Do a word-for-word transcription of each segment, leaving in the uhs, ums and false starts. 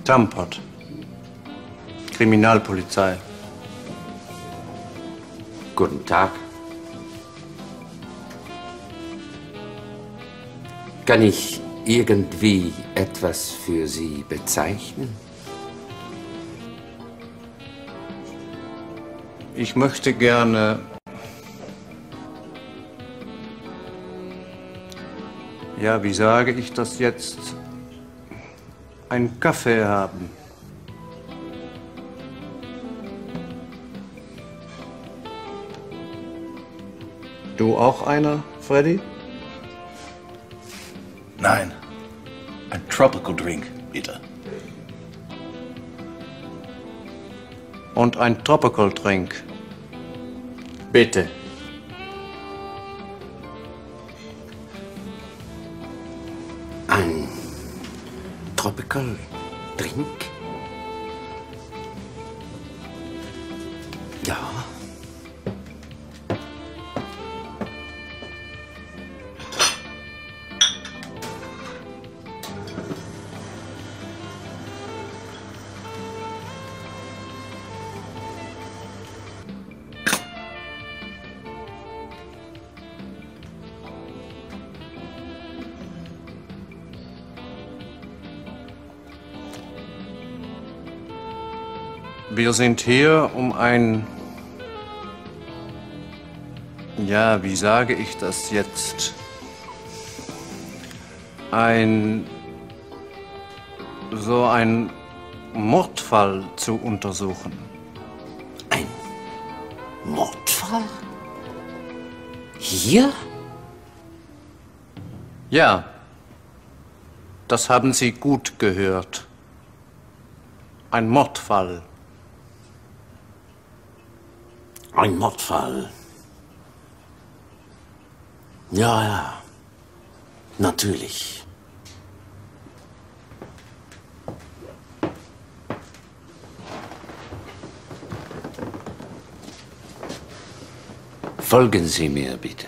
Tampert. Kriminalpolizei. Guten Tag. Kann ich irgendwie etwas für Sie bezeichnen? Ich möchte gerne... Ja, wie sage ich das jetzt? Einen Kaffee haben. Du auch einer, Freddy? Nein. Ein tropical drink, bitte. Und ein Tropical Drink. Bitte. Ein Tropical Drink? Ja. Wir sind hier, um ein... Ja, wie sage ich das jetzt? Ein... so ein Mordfall zu untersuchen. Ein Mordfall? Hier? Ja, das haben Sie gut gehört. Ein Mordfall. Ein Mordfall. Ja, ja. Natürlich. Folgen Sie mir bitte.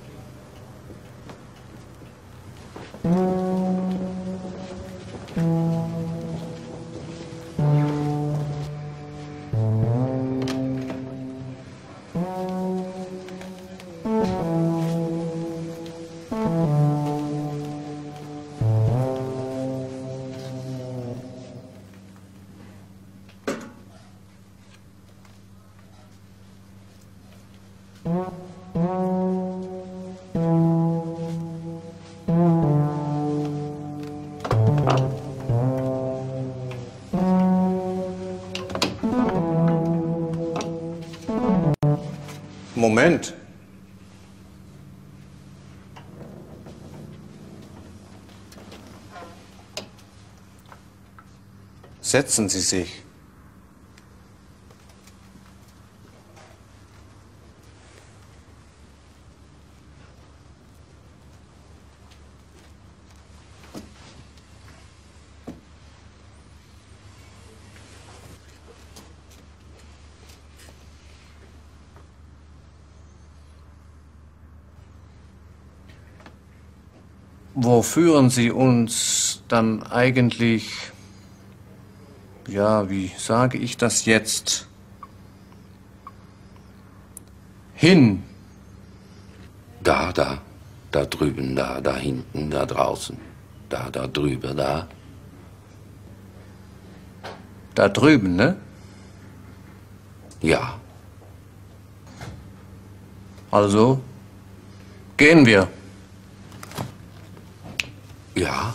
Moment. Setzen Sie sich. Wo führen Sie uns dann eigentlich, ja, wie sage ich das jetzt, hin? Da, da, da drüben, da, da hinten, da draußen, da, da drüber, da. Da drüben, ne? Ja. Also, gehen wir. Ja.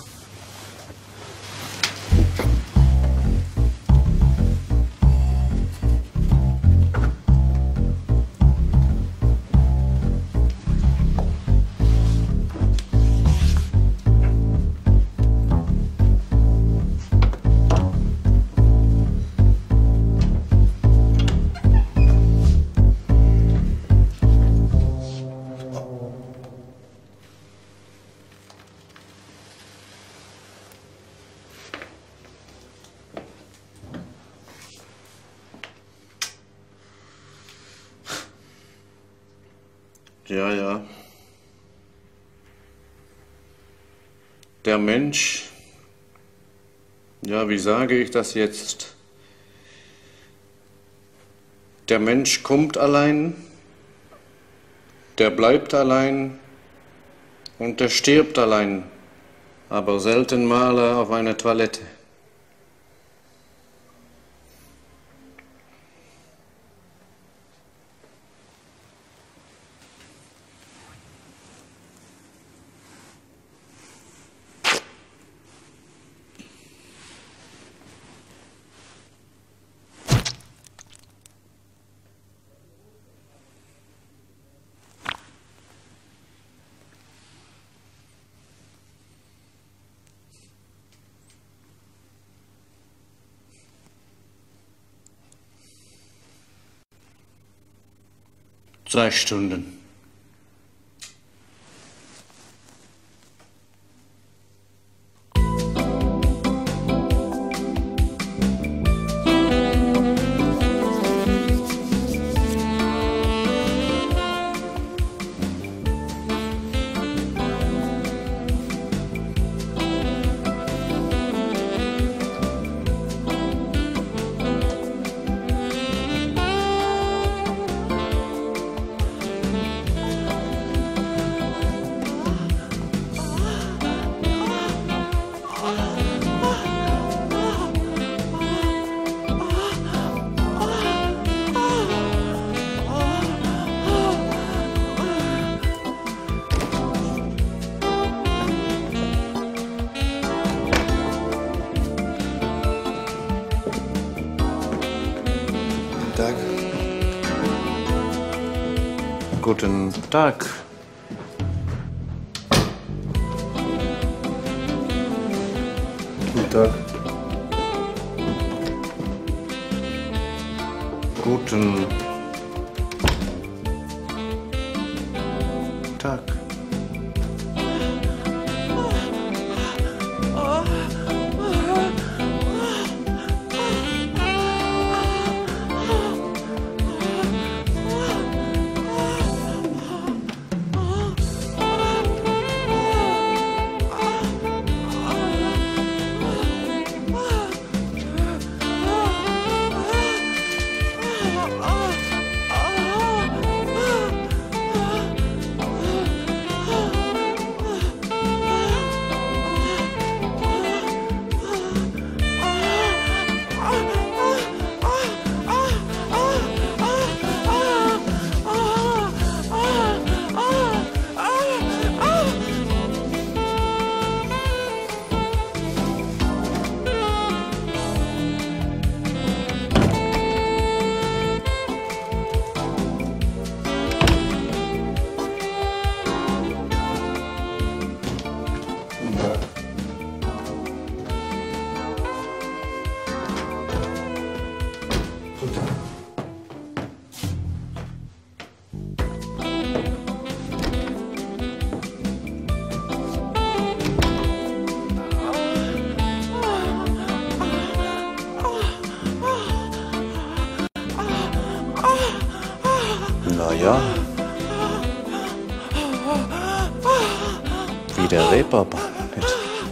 Ja, ja. Der Mensch, Ja, wie sage ich das jetzt? Der Mensch kommt allein, der bleibt allein und der stirbt allein, aber selten mal auf einer Toilette. Zwei Stunden. Guten Tag. Guten Tag. Guten Tag. Na ja. Wie der Reeperbahn nicht.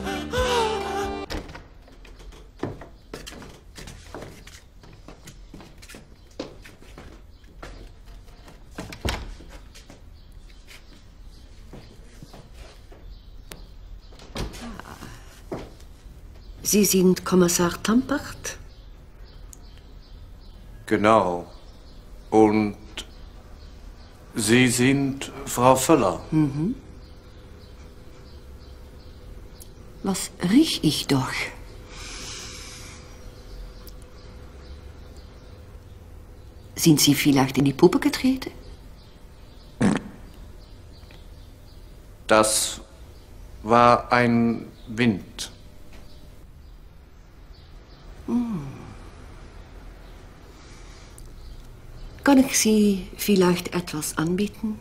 Sie sind Kommissar Tampacht? Genau. Und Sie sind Frau Völler. Mhm. Was riech ich doch? Sind Sie vielleicht in die Puppe getreten? Das war ein Wind. Hm. Kann ich Sie vielleicht etwas anbieten?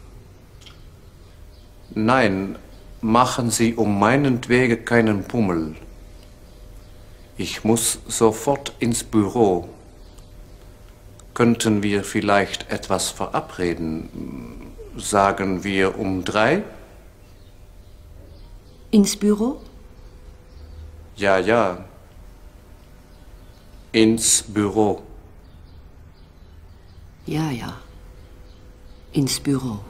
Nein, machen Sie um meinetwegen keinen Pummel. Ich muss sofort ins Büro. Könnten wir vielleicht etwas verabreden? Sagen wir um drei? Ins Büro? Ja, ja. Ins Büro. Ja, ja. Ins Büro.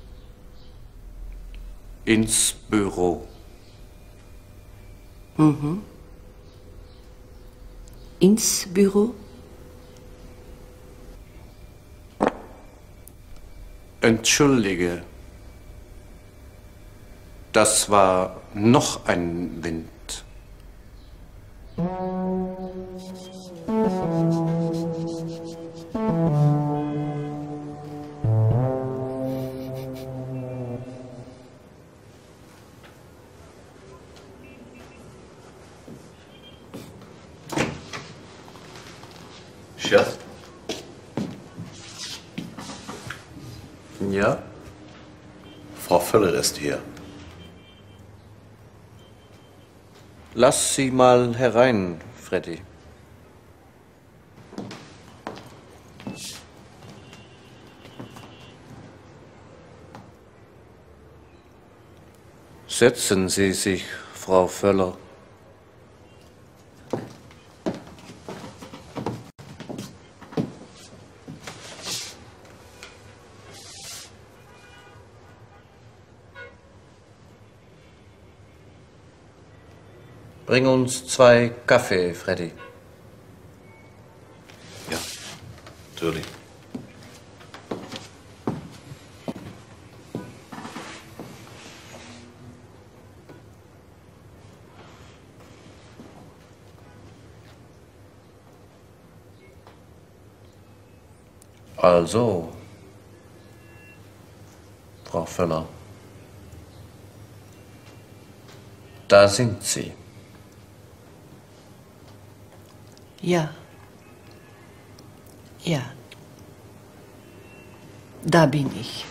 Ins Büro. Mhm. Ins Büro? Entschuldige. Das war noch ein Wind. Schatz? Ja? Frau Völler ist hier. Lass sie mal herein, Freddy. Setzen Sie sich, Frau Völler. Bring uns zwei Kaffee, Freddy. Ja, natürlich. Also, Frau Völler, da sind Sie. Ja. Ja. Da bin ich.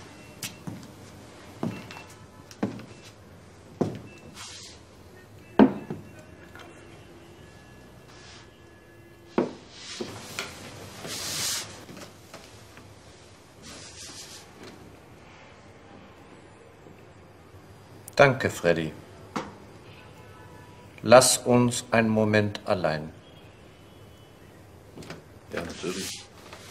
Danke, Freddy. Lass uns einen Moment allein. Ja, natürlich.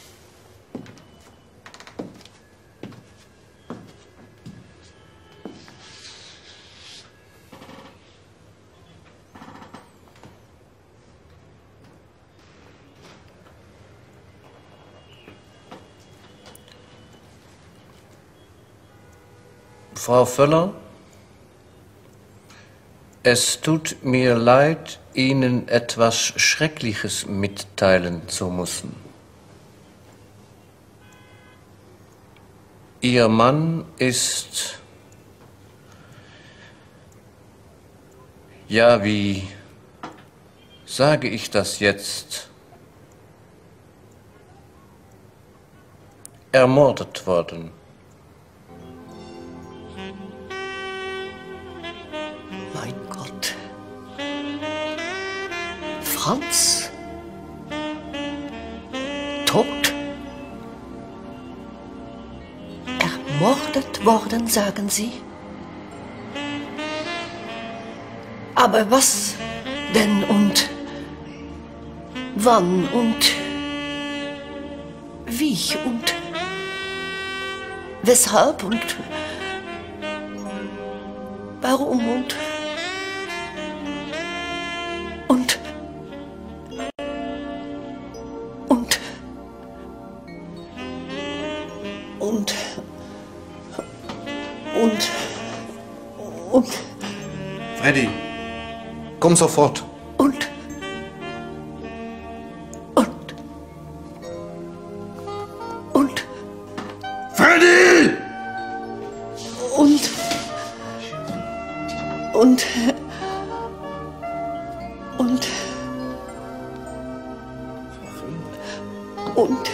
Frau Völler, es tut mir leid, Ihnen etwas Schreckliches mitteilen zu müssen. Ihr Mann ist, ja, wie sage ich das jetzt, ermordet worden. Mein Gott. Franz? Tot? Ermordet worden, sagen Sie? Aber was denn und wann und wie und weshalb und warum und und und und und und Freddy, komm sofort. und und und Freddy! und und und und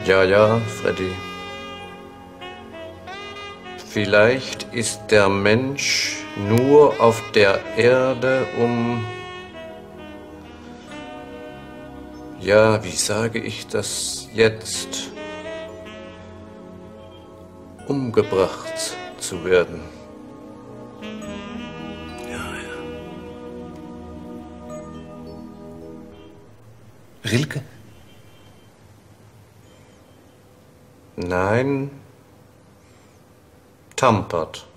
Ja, ja, Freddy. Vielleicht ist der Mensch nur auf der Erde, um, ja, wie sage ich das jetzt, umgebracht zu werden. Rilke? Nein, Tampert.